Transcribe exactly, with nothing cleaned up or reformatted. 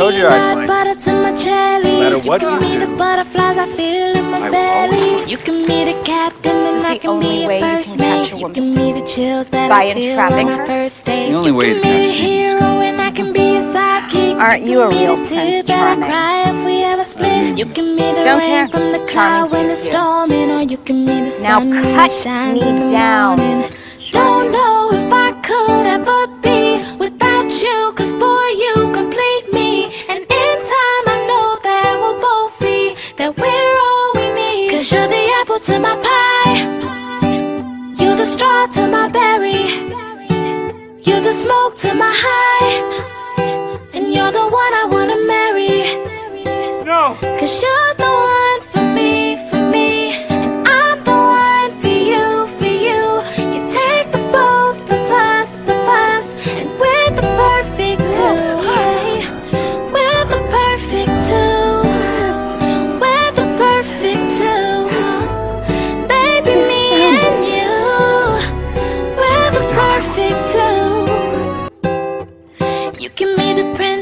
told you I'd find butter to my jelly. No matter what you you can be do, the butterflies I feel in my I will always belly. find You can be the captain and This is I the can only be way a you first can catch mate. a You woman. can be the chills that By I feel entrapping on her? our first date. the only you way can to be catch a me. hero and I can be a sidekick. Aren't you a can be real the Prince tears that I Charming? cry if we ever split. You can be the Don't rain care. from the Charming cloud when it's suits you. storming, or you can be the Now sun when cut it shines me in the down, morning. Don't Charming. know if I could ever be without you, cause boy you complete me. And in time I know that we'll both see that we're all we need. Cause you're the apple to my pie, you're the straw to my berry, you're the smoke to my high, and you're the one I wanna marry. No! Cause you're the one for me, for me, and I'm the one for you, for you. You take the both of us, of us, and we're the perfect two. We're the perfect two. We're the perfect two. Baby, me and you, we're the perfect two. You can be the prince